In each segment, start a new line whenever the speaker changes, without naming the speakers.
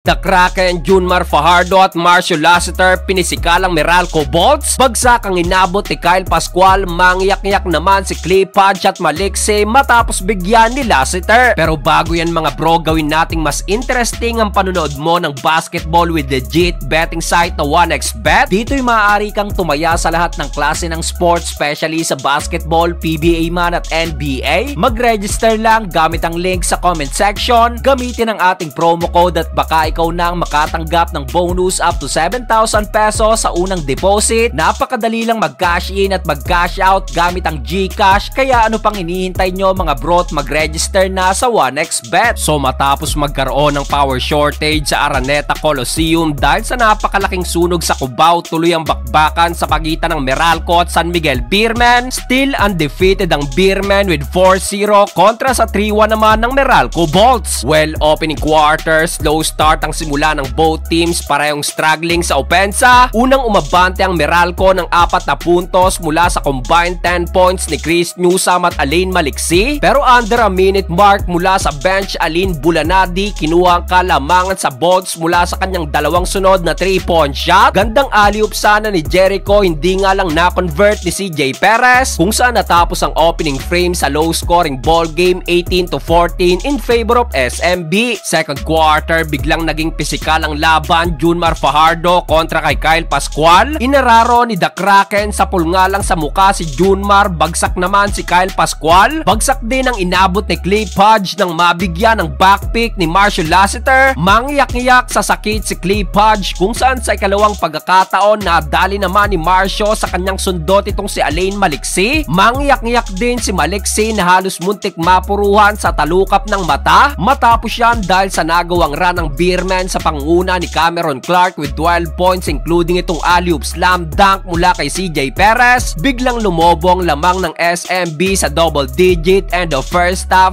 The Kraken, Junmar Fajardo at Marcio Lassiter pinisikalang Meralco Bolts. Bagsak ang inabot ni Kyle Pascual, mangyak-yak naman si Clay Pudge at Maliksi matapos bigyan ni Lassiter. Pero bago yan mga bro, gawin nating mas interesting ang panunood mo ng basketball with legit betting site na 1xBet. Dito'y maaari kang tumaya sa lahat ng klase ng sports, especially sa basketball, PBA man at NBA. Mag-register lang gamit ang link sa comment section. Gamitin ang ating promo code at baka ikaw nang makatanggap ng bonus up to 7,000 pesos sa unang deposit. Napakadali lang mag-cash in at mag-cash out gamit ang GCash, kaya ano pang hinihintay nyo mga bro, mag-register na sa 1xBet. So matapos magkaroon ng power shortage sa Araneta Coliseum dahil sa napakalaking sunog sa Cubao, tuloy ang bakbakan sa pagitan ng Meralco at San Miguel Beermen. Still undefeated ang Beermen with 4-0 kontra sa 3-1 naman ng Meralco Bolts. Well, opening quarter, slow start ang simula ng both teams, parehong struggling sa opensa. Unang umabante ang Meralco ng 4 na puntos mula sa combined 10 points ni Chris Newsome at Alain Maliksi. Pero under a minute mark mula sa bench, Alin Bulanadi kinuha ang kalamangan sa Bolts mula sa kanyang dalawang sunod na 3-point shot. Gandang alley-oop sana ni Jericho, hindi nga lang na-convert ni CJ Perez, kung saan natapos ang opening frame sa low-scoring ball game 18-14 in favor of SMB. Second quarter, biglang naging pisikal ang laban, Junmar Fajardo kontra kay Kyle Pascual. Inararo ni The Kraken, sa pulnga lang sa muka si Junmar, bagsak naman si Kyle Pascual. Bagsak din ang inabot ni Clay Pudge nang mabigyan ng backpick ni Marcio Lassiter. Mangyak-ngyak sa sakit si Clay Pudge, kung saan sa ikalawang pagkakataon nadali naman ni Marcio sa kanyang sundot itong si Alain Maliksi. Mangyak-ngyak din si Maliksi na halos muntik mapuruhan sa talukap ng mata. Matapos yan dahil sa nagawang run ng Beermen sa panguna ni Cameron Clark with 12 points including itong alley-oop slam dunk mula kay CJ Perez. Biglang lumobong lamang ng SMB sa double digit and the first half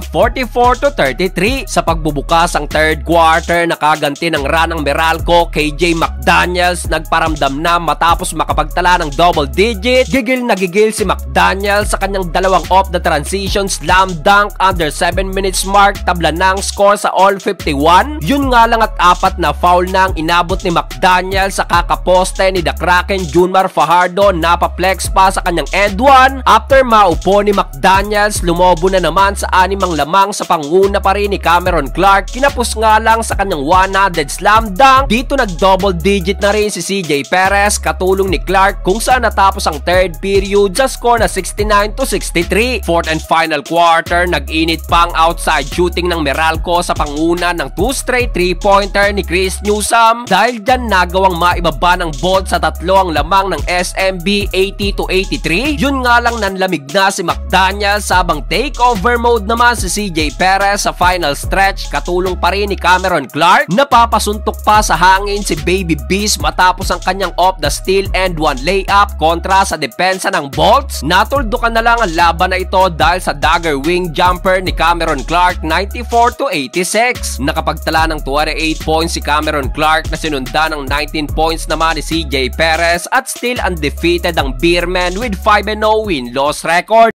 44-33. Sa pagbubukas ang third quarter, nakaganti ng run ng Meralco, KJ McDaniels nagparamdam na matapos makapagtala ng double digit. Gigil na gigil si McDaniels sa kanyang dalawang off the transition slam dunk under 7 minutes mark, tabla ng score sa all 51. Yun nga lang at 4 na foul na ang inabot ni McDaniels sa kakaposte ni The Kraken, Junmar Fajardo, napaplex pa sa kanyang end one. After maupo ni McDaniels, lumobo na naman sa 6 ang lamang sa panguna pa rin ni Cameron Clark. Kinapos nga lang sa kanyang 100 slam dunk. Dito nag-double digit na rin si CJ Perez, katulong ni Clark, kung saan natapos ang third period sa score na 69-63. Fourth and final quarter, nag-init pang outside shooting ng Meralco sa panguna ng 2 straight 3-pointer ni Chris Newsome. Dahil dyan nagawang maibaba ng Bolts sa 3 ang lamang ng SMB 80-83. Yun nga lang nanlamig na si McDaniels, sabang takeover mode naman si CJ Perez sa final stretch, katulong pa rin ni Cameron Clark. Napapasuntok pa sa hangin si Baby Beast matapos ang kanyang off the steal and one layup kontra sa depensa ng Bolts. Natuldukan na lang ang laban na ito dahil sa dagger wing jumper ni Cameron Clark 94-86. Nakapagtala ng 28 points si Cameron Clark na sinundan ng 19 points naman ni CJ Perez, at still undefeated ang Beermen with 5-0 win-loss record.